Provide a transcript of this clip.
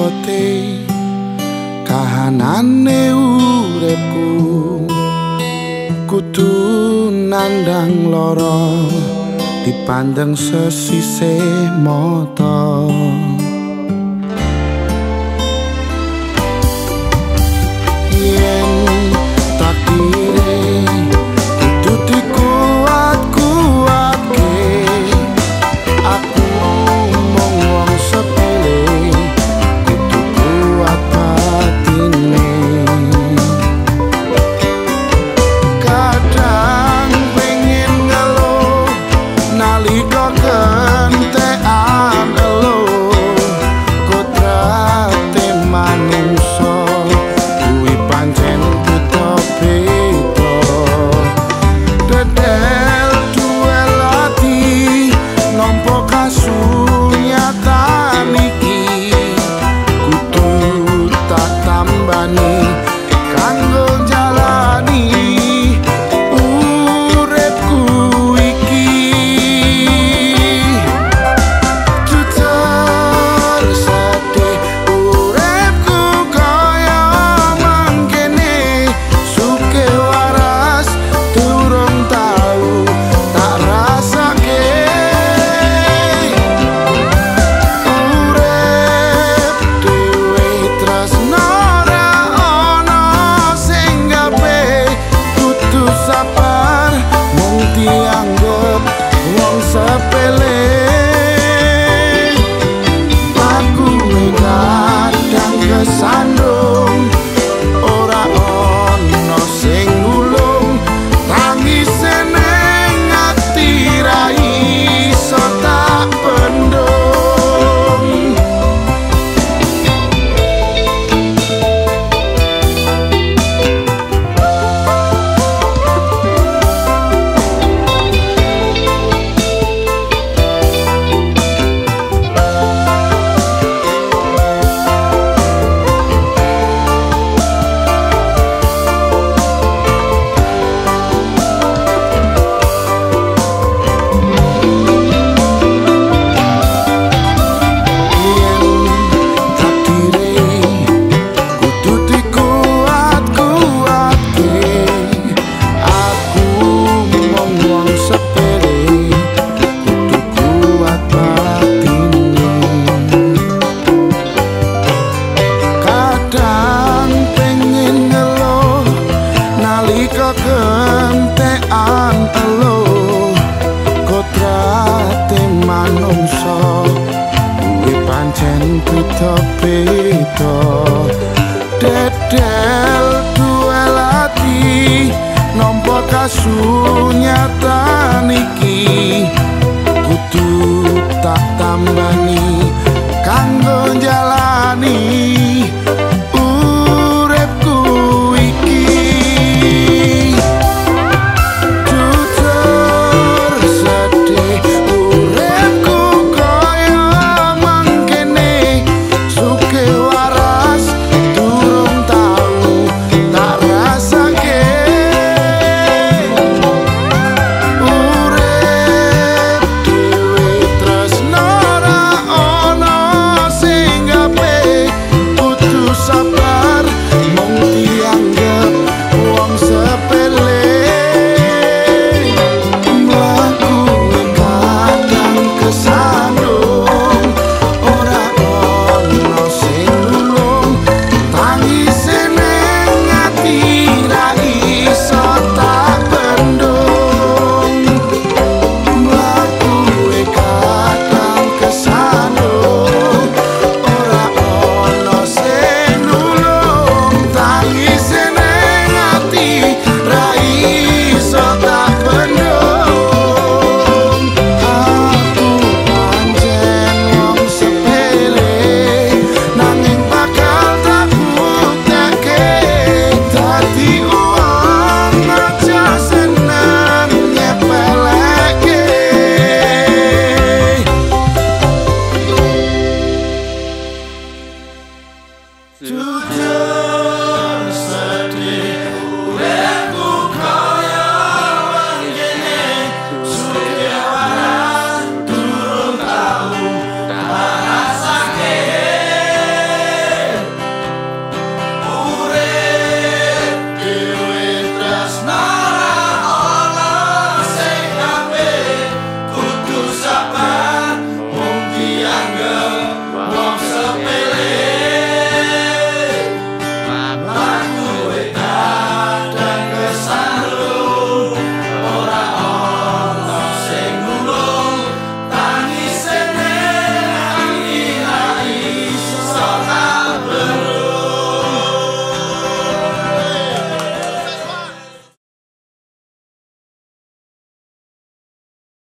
abote kahanane uripku kudu nandang lara dipandang sesisih mata. Yen takdire kudu dikuat-kuatke, aku mung wong sepele kudu kuat batine. Kadang pengen ngeluh nalika kentekan eluh, kodrate manungsa kuwi pancen beda-beda. Dedel duel ati nampa kasunyatan iki kudu tak tambani kanggo jalani uripku iki. Jujur sedih uripku kaya mangkene, suke waras durung tau tak rasake. Urip dhewe tresno ora ana sing gawe, kudu sabar mung dianggep wong sepele. Aku kadang kesandung ora ana sing nulung, tangise ning ati ra iso tak pendung. Kentekan eluh, kodrate manungsa kuwi pancen beda-beda. Dedel duel ati nampa kasunyatan iki kudu tak tambani kanggo jalani